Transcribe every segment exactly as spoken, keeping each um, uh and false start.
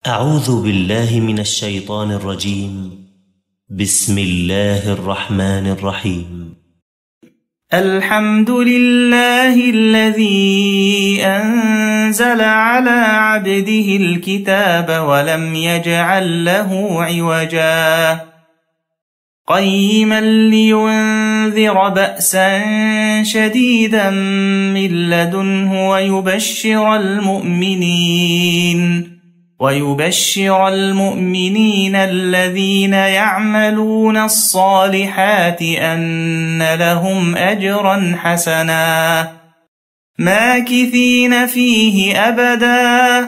أعوذ بالله من الشيطان الرجيم. بسم الله الرحمن الرحيم. الحمد لله الذي أنزل على عبده الكتاب ولم يجعل له عوجا قيما لينذر بأسا شديدا من لدنه ويبشر المؤمنين ويبشر المؤمنين الذين يعملون الصالحات أن لهم أجرا حسنا ماكثين فيه أبدا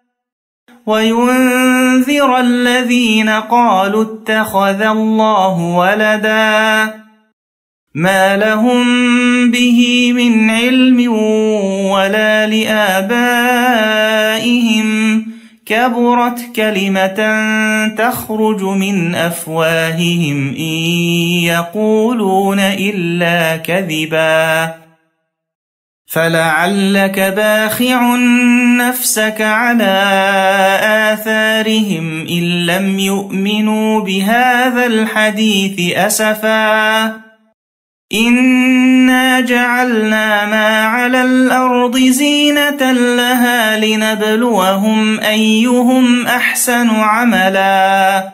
وينذر الذين قالوا اتخذ الله ولدا ما لهم به من علم ولا لآبائهم كبرت كلمة تخرج من أفواههم إن يقولون إلا كذبا فلعلك باخع نفسك على آثارهم إن لم يؤمنوا بهذا الحديث أسفا إنا جعلنا ما على الأرض زينة لها لنبلوهم أيهم أحسن عملا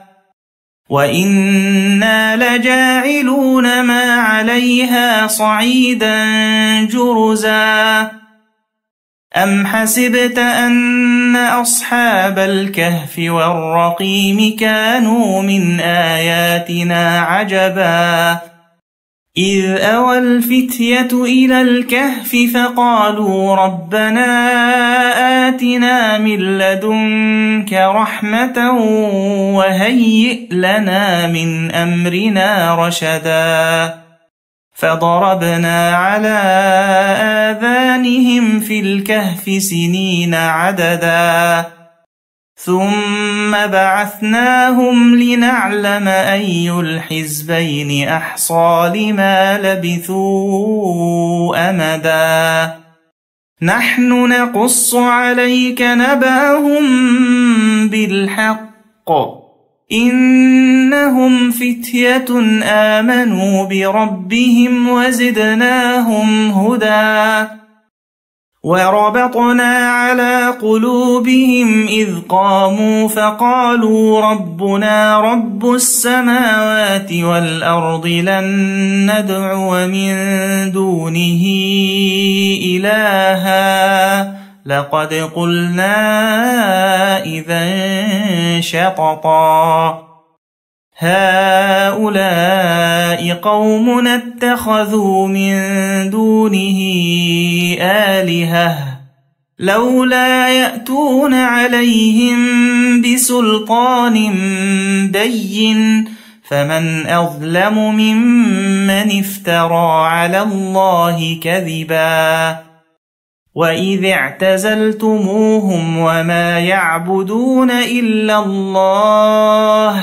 وإنا لجاعلون ما عليها صعيدا جرزا أم حسبت أن أصحاب الكهف والرقيم كانوا من آياتنا عجبا إذ أوى الفتية إلى الكهف فقالوا ربنا آتنا من لدنك رحمة وهيئ لنا من أمرنا رشدا فضربنا على آذانهم في الكهف سنين عددا ثم بعثناهم لنعلم أي الحزبين أحصى لما لبثوا أمدا نحن نقص عليك نبأهم بالحق إنهم فتية آمنوا بربهم وزدناهم هدى وربطنا على قلوبهم إذ قاموا فقالوا ربنا رب السماوات والأرض لن ندعو من دونه إلها لقد قلنا إذا شططا هؤلاء قومنا اتخذوا من دونه آلهة لولا يأتون عليهم بسلطان بين فمن أظلم ممن افترى على الله كذبا وإذ اعتزلتموهم وما يعبدون إلا الله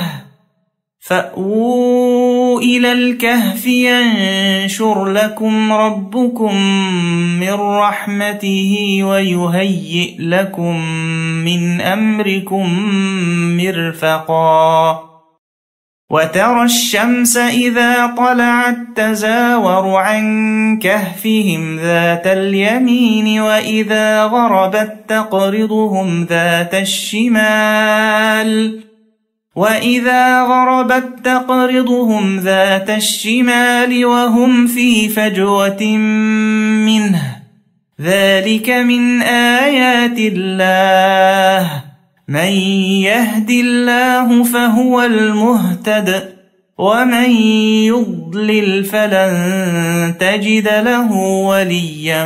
فأووا إلى الكهف ينشر لكم ربكم من رحمته ويهيئ لكم من أمركم مرفقا وترى الشمس إذا طلعت تزاور عن كهفهم ذات اليمين وإذا غربت تقرضهم ذات الشمال وإذا غربت تقرضهم ذات الشمال وهم في فجوة منه ذلك من آيات الله من يهد الله فهو المهتد ومن يضلل فلن تجد له وليا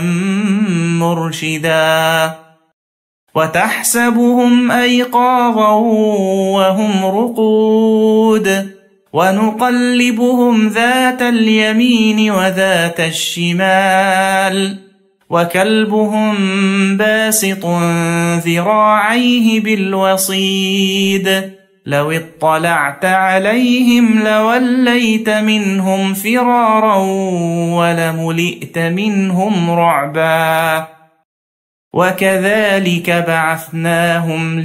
مرشدا وتحسبهم أيقاظا وهم رقود ونقلبهم ذات اليمين وذات الشمال وكلبهم باسط ذراعيه بالوصيد لو اطلعت عليهم لوليت منهم فرارا ولملئت منهم رعبا وكذلك بعثناهم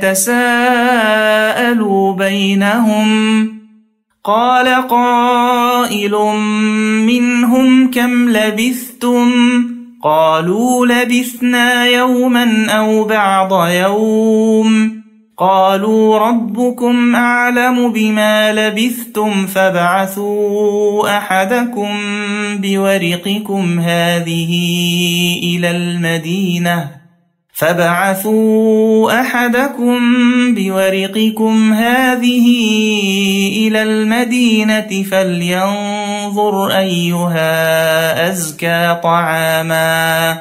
ليتساءلوا بينهم قال قائل منهم كم لبثتم قالوا لبثنا يوما أو بعض يوم قالوا ربكم أعلم بما لبثتم فابعثوا أحدكم بورقكم هذه إلى المدينة فابعثوا أحدكم بورقكم هذه إلى المدينة فلينظر أيها أزكى طعاما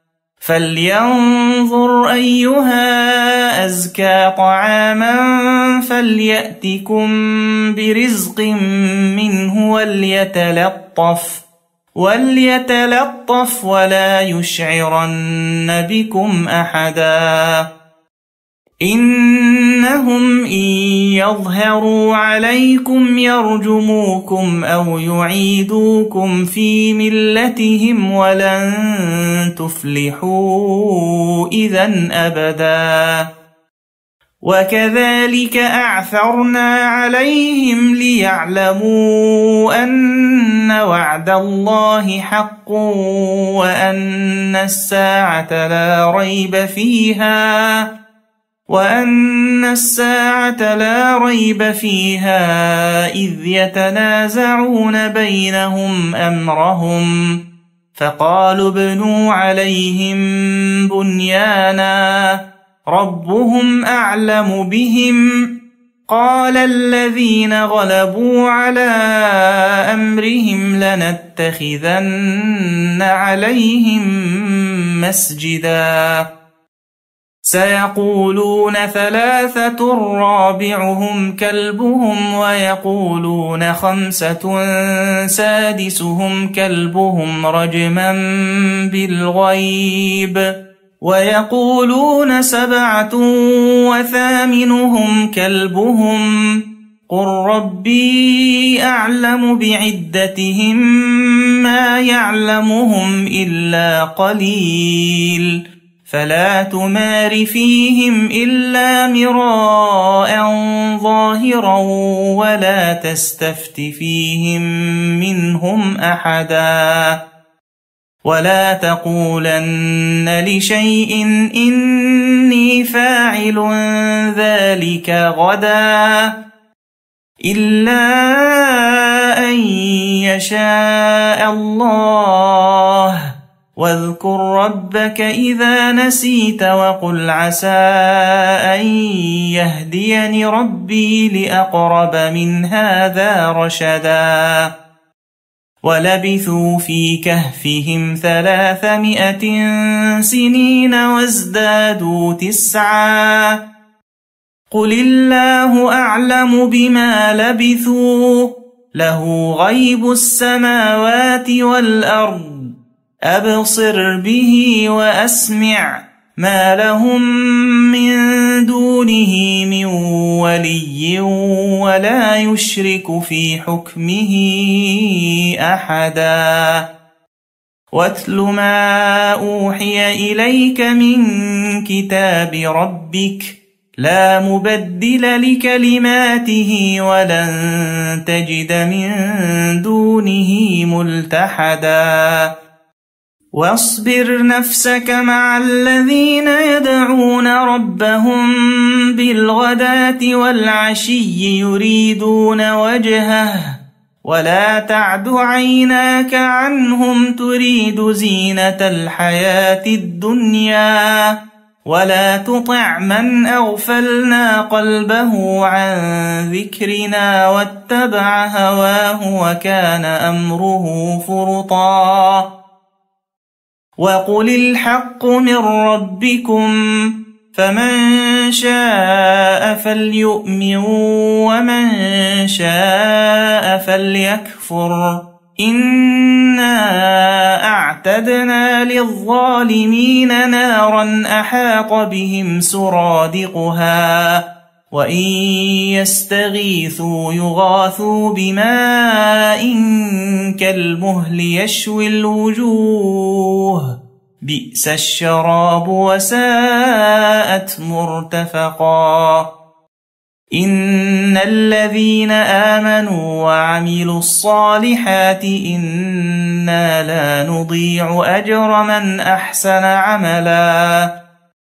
فلينظر أيها أزكى طعاما فليأتكم برزق منه وليتلطف وليتلطف ولا يشعرن بكم أحدا إنهم إن يظهروا عليكم يرجموكم أو يعيدوكم في ملتهم ولن تفلحوا إذن أبدا وكذلك أعثرنا عليهم ليعلموا أن وعد الله حق وأن الساعة لا ريب فيها وأن الساعة لا ريب فيها إذ يتنازعون بينهم أمرهم فقالوا ابنوا عليهم بنيانا ربهم أعلم بهم قال الذين غلبوا على أمرهم لنتخذن عليهم مسجدا سيقولون ثلاثة رابعهم كلبهم ويقولون خمسة سادسهم كلبهم رجما بالغيب ويقولون سبعة وثامنهم كلبهم قل ربي أعلم بعدتهم ما يعلمهم إلا قليل فلا تمار فيهم إلا مراء ظاهرا ولا تستفت فيهم منهم أحدا ولا تقولن لشيء إني فاعل ذلك غدا إلا أن يشاء الله واذكر ربك إذا نسيت وقل عسى أن يهديني ربي لأقرب من هذا رشدا ولبثوا في كهفهم ثلاثمائة سنين وازدادوا تسعا قل الله أعلم بما لبثوا له غيب السماوات والأرض أبصر به وأسمع ما لهم من دونه من ولي ولا يشرك في حكمه أحدا واتل ما أوحي إليك من كتاب ربك لا مبدل لكلماته ولن تجد من دونه ملتحدا واصبر نفسك مع الذين يدعون ربهم بالغداة والعشي يريدون وجهه ولا تعد عيناك عنهم تريد زينة الحياة الدنيا ولا تطع من أغفلنا قلبه عن ذكرنا واتبع هواه وكان أمره فرطا وقل الحق من ربكم فمن شاء فليؤمن ومن شاء فليكفر إنا أعتدنا للظالمين نارا أحاط بهم سرادقها وإن يستغيثوا يغاثوا بماء كالمهل يشوي الوجوه بئس الشراب وساءت مرتفقا إن الذين آمنوا وعملوا الصالحات إنا لا نضيع أجر من أحسن عملا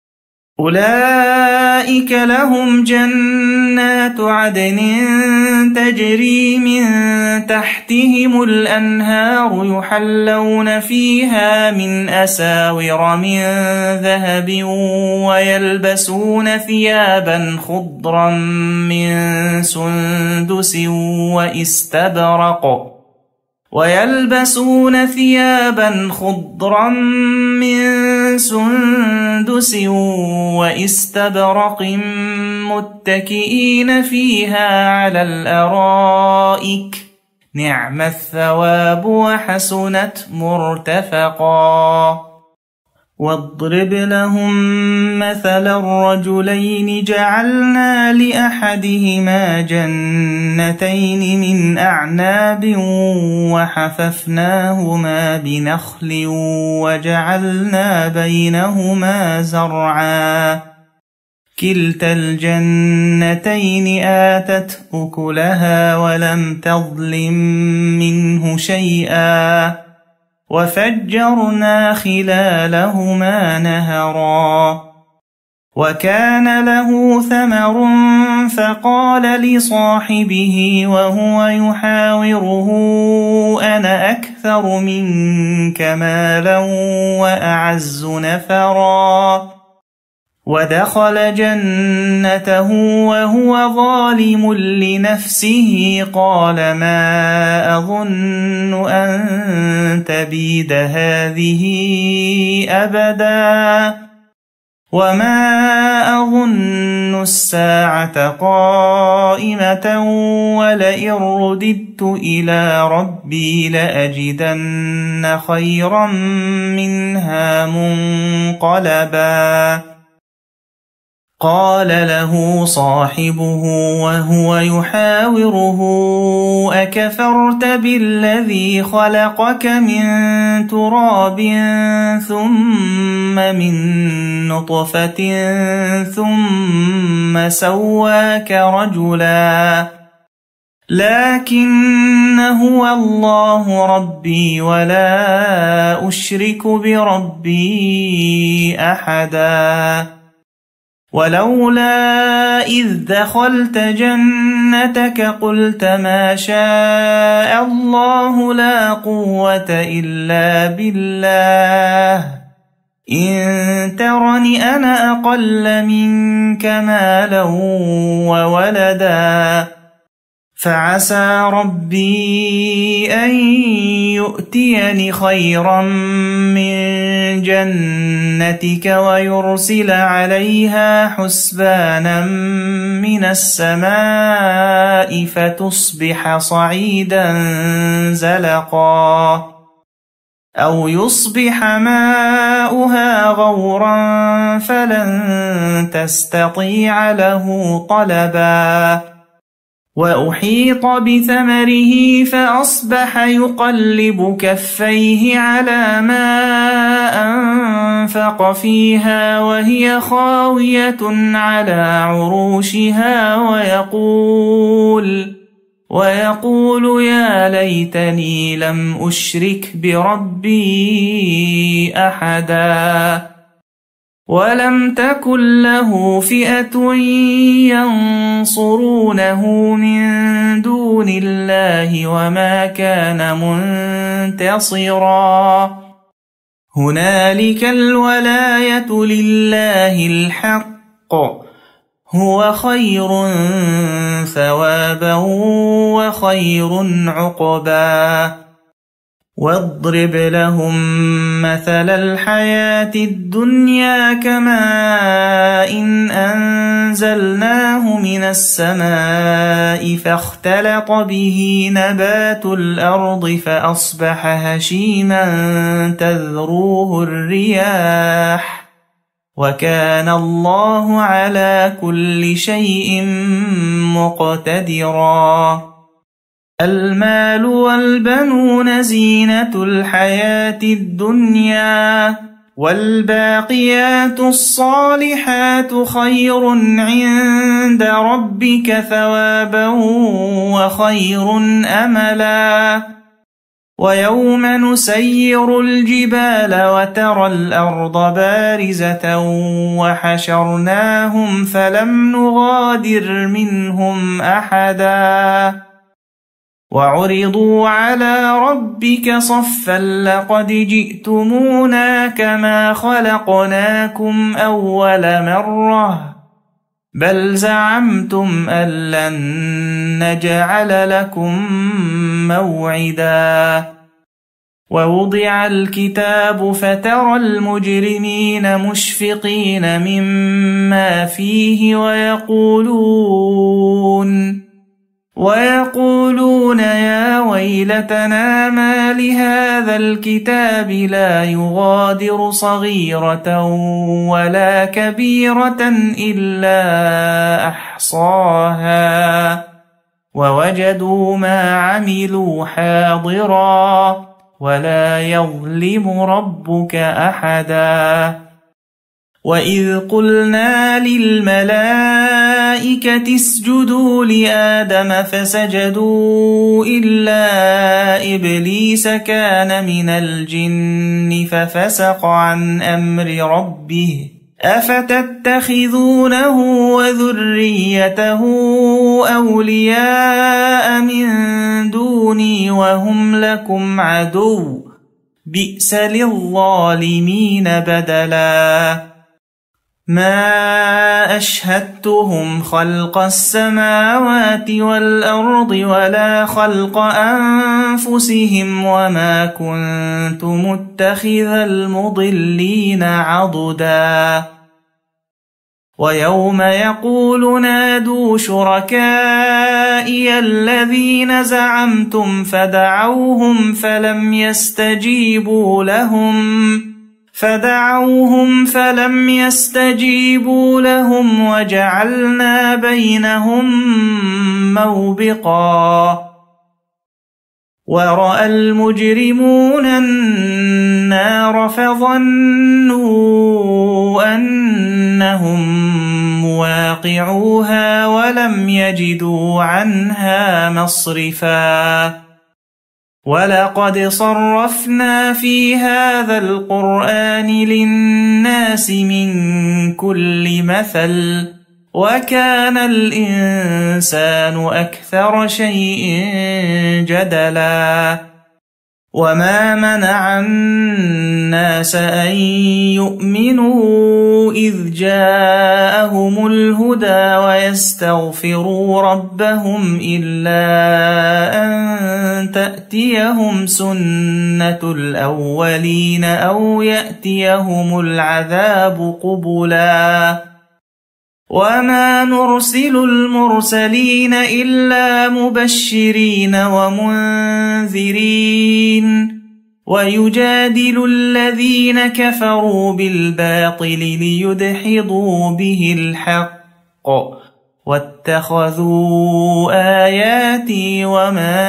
أولئك لهم جنات عدن تجري من تحتهم الأنهار يحلون فيها من أساور من ذهب ويلبسون ثيابا خضرا من سندس واستبرق ويلبسون ثيابا خضرا من سندس واستبرق متكئين فيها على الأرائك نعم الثواب وحسنت مرتفقا واضرب لهم مثل الرجلين جعلنا لأحدهما جنتين من أعناب وحففناهما بنخل وجعلنا بينهما زرعا كلتا الجنتين آتت أكلها ولم تظلم منه شيئا وفجرنا خلالهما نهرا وكان له ثمر فقال لصاحبه وهو يحاوره أنا أكثر منك مالا وأعز نفرا ودخل جنته وهو ظالم لنفسه قال ما أظن أن تبيد هذه أبدا وما أظن الساعة قائمة ولئن رددت إلى ربي لأجدن خيرا منها منقلبا قال له صاحبه وهو يحاوره أكفرت بالذي خلقك من تراب ثم من نطفة ثم سواك رجلا لكن هو الله ربي ولا أشرك بربي أحدا ولولا إذ دخلت جنتك قلت ما شاء الله لا قوة إلا بالله إن ترني أنا أقل منك مالا وولدا فعسى ربي أن يؤتيني خيرا من جنتك ويرسل عليها حسبانا من السماء فتصبح صعيدا زلقا أو يصبح ماؤها غورا فلن تستطيع له طلبا وأحيط بثمره فأصبح يقلب كفيه على ما أنفق فيها وهي خاوية على عروشها ويقول ويقول يا ليتني لم أشرك بربي أحدا ولم تكن له فئة ينصرونه من دون الله وما كان منتصرا هنالك الولاية لله الحق هو خير ثوابا وخير عقبا واضرب لهم مثل الحياة الدنيا كماء إن أنزلناه من السماء فاختلط به نبات الأرض فأصبح هشيما تذروه الرياح وكان الله على كل شيء مقتدرا المال والبنون زينة الحياة الدنيا والباقيات الصالحات خير عند ربك ثوابا وخير أملا ويوم نسير الجبال وترى الأرض بارزة وحشرناهم فلم نغادر منهم أحدا وعرضوا على ربك صفا لقد جئتمونا كما خلقناكم أول مرة بل زعمتم أن لن نجعل لكم موعدا ووضع الكتاب فترى المجرمين مشفقين مما فيه ويقولون ويقولون يا ويلتنا ما لهذا الكتاب لا يغادر صغيرة ولا كبيرة إلا أحصاها ووجدوا ما عملوا حاضرا ولا يظلم ربك أحدا وإذ قلنا للملائكة اسجدوا لآدم فسجدوا إلا إبليس كان من الجن ففسق عن أمر ربه أفتتخذونه وذريته أولياء من دوني وهم لكم عدو بئس للظالمين بدلا ما أشهدتهم خلق السماوات والأرض ولا خلق أنفسهم وما كنت متخذ المضلين عضدا ويوم يقول نادوا شركائي الذين زعمتم فدعوهم فلم يستجيبوا لهم فدعوهم فلم يستجيبوا لهم وجعلنا بينهم موبقا ورأى المجرمون النار فظنوا أنهم مواقعوها ولم يجدوا عنها مصرفا ولقد صرفنا في هذا القرآن للناس من كل مثل وكان الإنسان أكثر شيء جدلا وما منع الناس أن يؤمنوا إذ جاءهم الهدى ويستغفروا ربهم إلا أن تأتيهم سنة الأولين أو يأتيهم العذاب قبلا وما نرسل المرسلين إلا مبشرين ومنذرين ويجادل الذين كفروا بالباطل ليدحضوا به الحق واتخذوا آياتي وما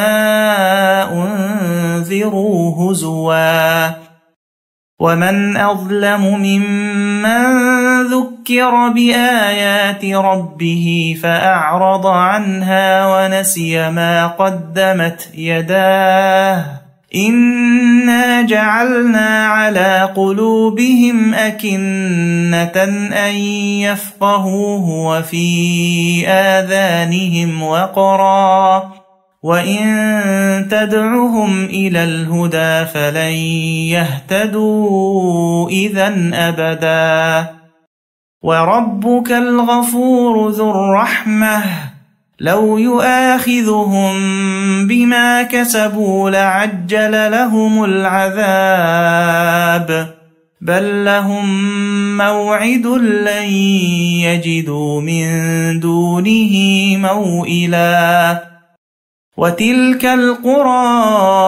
أنذروا هزوا ومن أظلم ممن ذكر بآيات ربه فأعرض عنها ونسي ما قدمت يداه إنا جعلنا على قلوبهم أكنة أن يفقهوه وفي آذانهم وقرا وإن تدعهم إلى الهدى فلن يهتدوا إذا أبدا وربك الغفور ذو الرحمة لو يؤاخذهم بما كسبوا لعجل لهم العذاب بل لهم موعد لن يجدوا من دونه موئلا وتلك القرى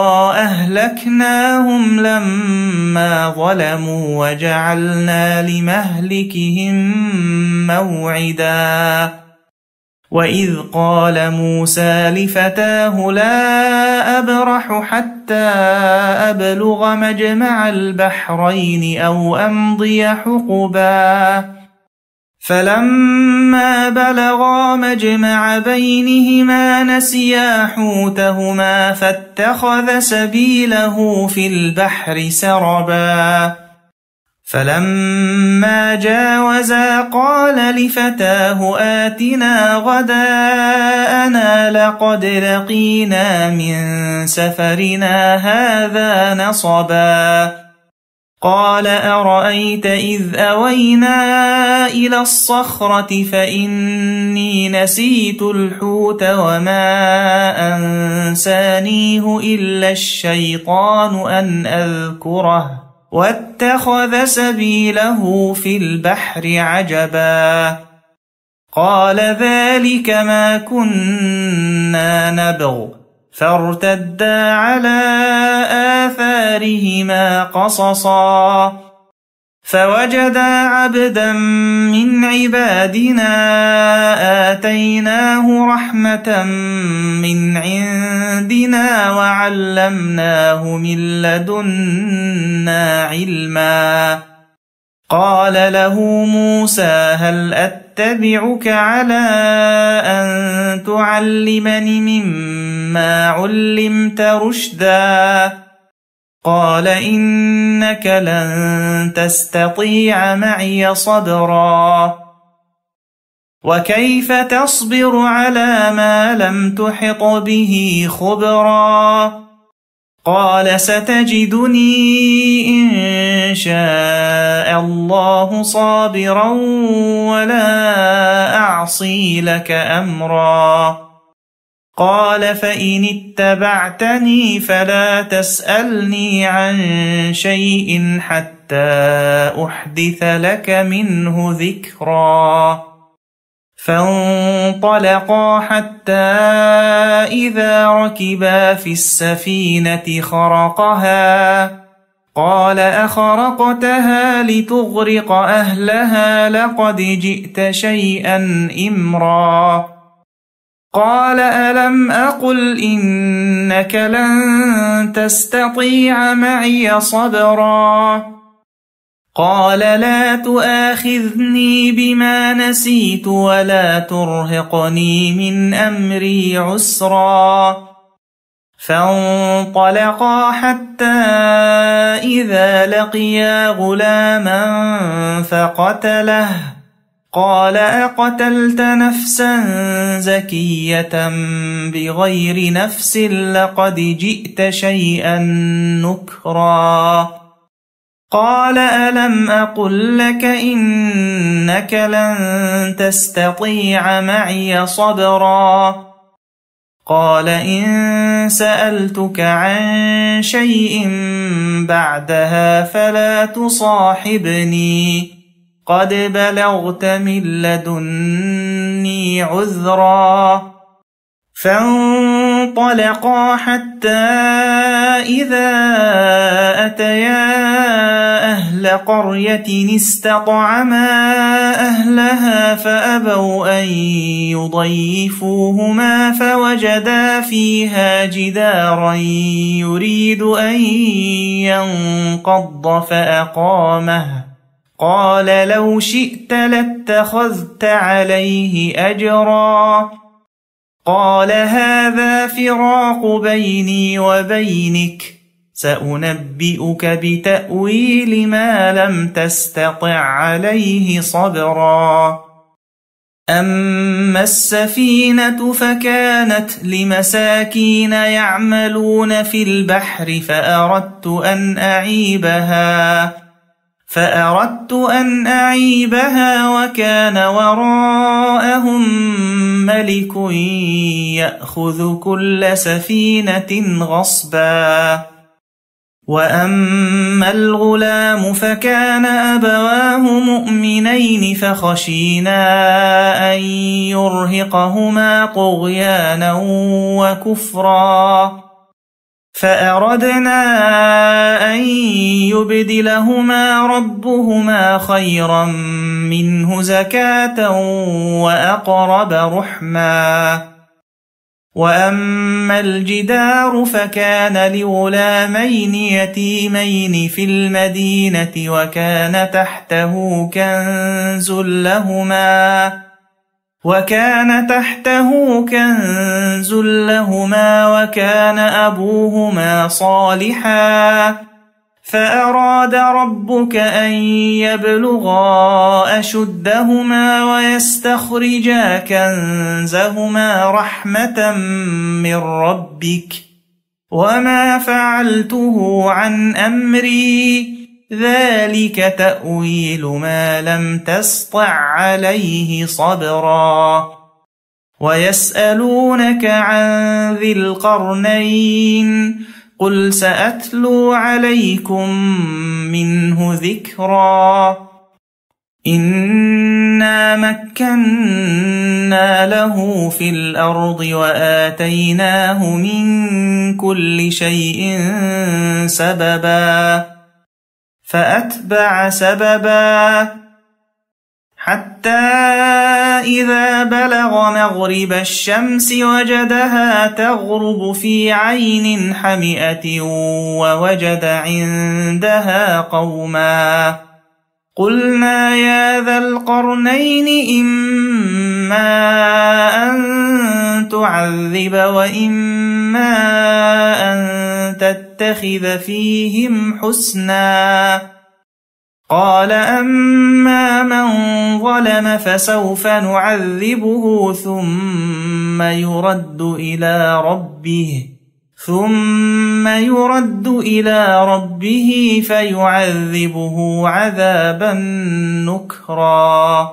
أهلكناهم لما ظلموا وجعلنا لمهلكهم موعدا وإذ قال موسى لفتاه لا أبرح حتى أبلغ مجمع البحرين أو أمضي حقبا فلما بلغا مجمع بينهما نسيا حوتهما فاتخذ سبيله في البحر سربا فلما جاوزا قال لفتاه آتنا غداءنا لقد لقينا من سفرنا هذا نصبا قال أرأيت إذ أوينا إلى الصخرة فإني نسيت الحوت وما أنسانيه إلا الشيطان أن أذكره واتخذ سبيله في البحر عجبا قال ذلك ما كنا نبغ فارتدا على آثارهما قصصا فوجدا عبدا من عبادنا آتيناه رحمة من عندنا وعلمناه من لدنا علما قال له موسى هل أتبعك على أن تعلمني مما علمت رشدا قال إنك لن تستطيع معي صبرا وكيف تصبر على ما لم تحط به خبرا قال ستجدني إن شاء الله صابرا ولا أعصي لك أمرا قال فإن اتبعتني فلا تسألني عن شيء حتى أحدث لك منه ذكرا فانطلقا حتى إذا ركبا في السفينة خرقها قال أخرقتها لتغرق أهلها لقد جئت شيئا إمرا قال ألم أقل إنك لن تستطيع معي صبرا قال لا تؤاخذني بما نسيت ولا ترهقني من أمري عسرا فانطلقا حتى إذا لقيا غلاما فقتله قال أقتلت نفسا زكية بغير نفس لقد جئت شيئا نكرا قال ألم أقل لك إنك لن تستطيع معي صبرا قال إن سألتك عن شيء بعدها فلا تصاحبني قد بلغت من لدني عذرا فانطلقا حتى إذا أتيا أهل قرية استطعما أهلها فأبوا أن يضيفوهما فوجدا فيها جدارا يريد أن ينقض فأقامه قال لو شئت لاتخذت عليه أجرا قال هذا فراق بيني وبينك سأنبئك بتأويل ما لم تستطع عليه صبرا أما السفينة فكانت لمساكين يعملون في البحر فأردت أن أعيبها فأردت أن أعيبها وكان وراءهم ملك يأخذ كل سفينة غصبا وأما الغلام فكان أبواه مؤمنين فخشينا أن يرهقهما طغيانا وكفرا فأردنا أن يبدلهما ربهما خيرا منه زكاة وأقرب رحما. وأما الجدار فكان لغلامين يتيمين في المدينة وكان تحته كنز لهما وكان تحته كنز لهما وكان أبوهما صالحا فأراد ربك أن يبلغا أشدهما ويستخرجا كنزهما رحمة من ربك وما فعلته عن أمري ذلك تأويل ما لم تسطع عليه صبرا. ويسألونك عن ذي القرنين قل سأتلو عليكم منه ذكرا. إنا مكنا له في الأرض وآتيناه من كل شيء سببا فأتبع سببا حتى إذا بلغ مغرب الشمس وجدها تغرب في عين حمئة ووجد عندها قوما قلنا يا ذا القرنين إما أن تعذب وإما أن تتخذ فيهم حسنا. قال أما من ظلم فسوف نعذبه ثم يرد إلى ربه ثم يرد إلى ربه فيعذبه عذابا نكرا.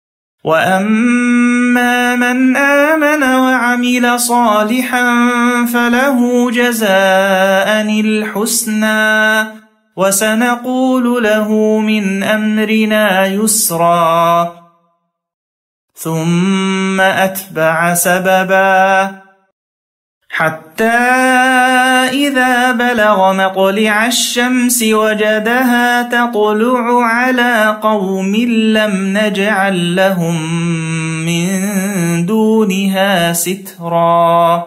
وأما من آمن وعمل صالحا فله جزاء الحسنى وسنقول له من أمرنا يسرا. ثم أتبع سببا حتى إذا بلغ مطلع الشمس وجدها تطلع على قوم لم نجعل لهم من دونها سترا.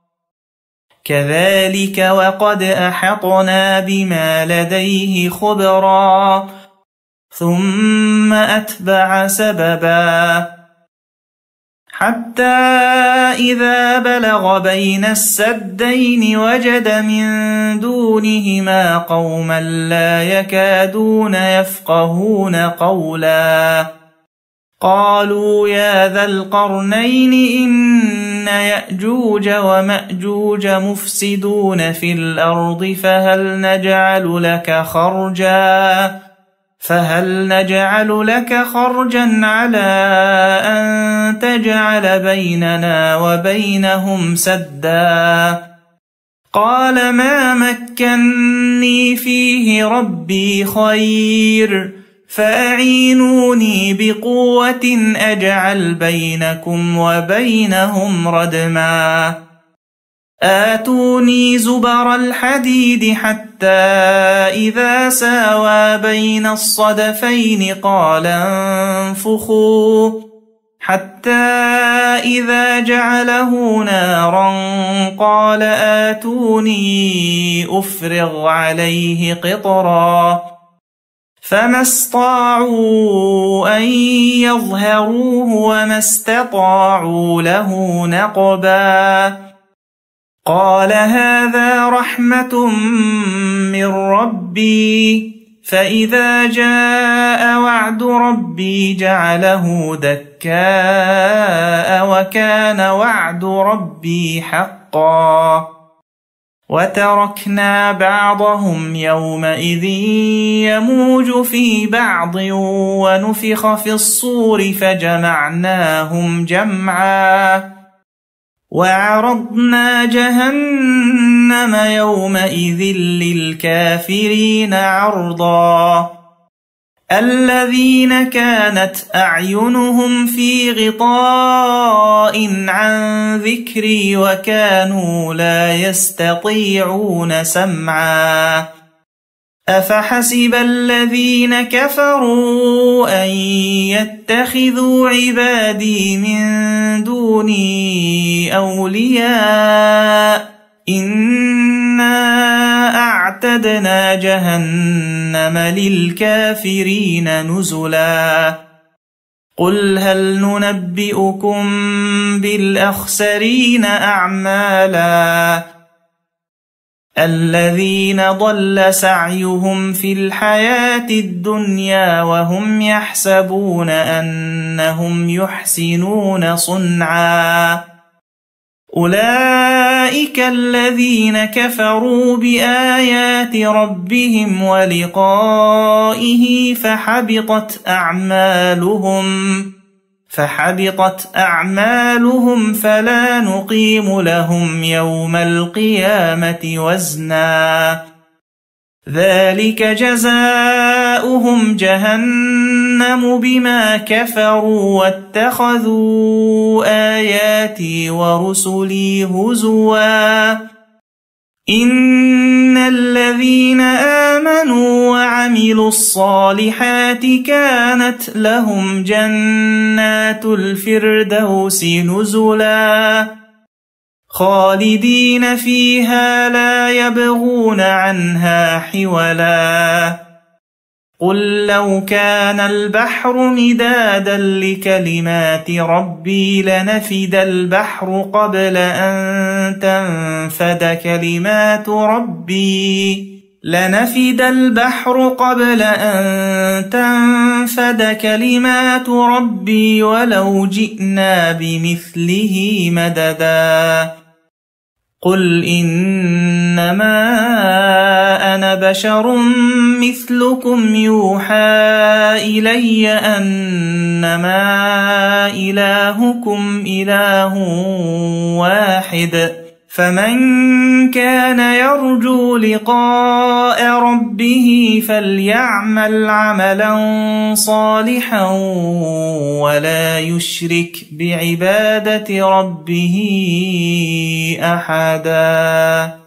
كذلك وقد أحطنا بما لديه خبرا. ثم أتبع سببا حتى إذا بلغ بين السدين وجد من دونهما قوما لا يكادون يفقهون قولا قالوا يا ذا القرنين إن يأجوج ومأجوج مفسدون في الأرض فهل نجعل لك خرجا فهل نجعل لك خرجا على أن تجعل بيننا وبينهم سدا. قال ما مكني فيه ربي خير فأعينوني بقوة أجعل بينكم وبينهم ردما. آتوني زبر الحديد حتى إذا ساوى بين الصدفين قال انفخوا حتى إذا جعله نارا قال آتوني أفرغ عليه قطرا. فما استطاعوا أن يظهروه وما استطاعوا له نقبا. قال هذا رحمة من ربي فإذا جاء وعد ربي جعله دكاء وكان وعد ربي حقا. وتركنا بعضهم يومئذ يموج في بعض ونفخ في الصور فجمعناهم جمعا. وعرضنا جهنم يومئذ للكافرين عرضا. الذين كانت أعينهم في غطاء عن ذكري وكانوا لا يستطيعون سمعا أفحسب الذين كفروا أن يتخذوا عبادي من دوني أولياء إنا أعتدنا جهنم للكافرين نزلا قل هل ننبئكم بالأخسرين أعمالا الذين ضل سعيهم في الحياة الدنيا وهم يحسبون أنهم يحسنون صنعا أولئك الذين كفروا بآيات ربهم ولقائه فحبطت أعمالهم فحبطت أعمالهم فلا نقيم لهم يوم القيامة وزنا ذلك جزاؤهم جهنم بما كفروا واتخذوا آياتي ورسلي هزوا إن الذين آمنوا وعملوا الصالحات كانت لهم جنات الفردوس نزلا خالدين فيها لا يبغون عنها حولا قل لو كان البحر مدادا لكلمات ربي لنفد البحر قبل أن تنفد كلمات ربي لنفد البحر قبل أن تنفد كلمات ربي ولو جئنا بمثله مددا قل إنما أنا بشر مثلكم يوحى إلي أنما إلهكم إله واحد فمن كان يرجو لقاء ربه فليعمل عملا صالحا ولا يشرك بعبادة ربه أحدا.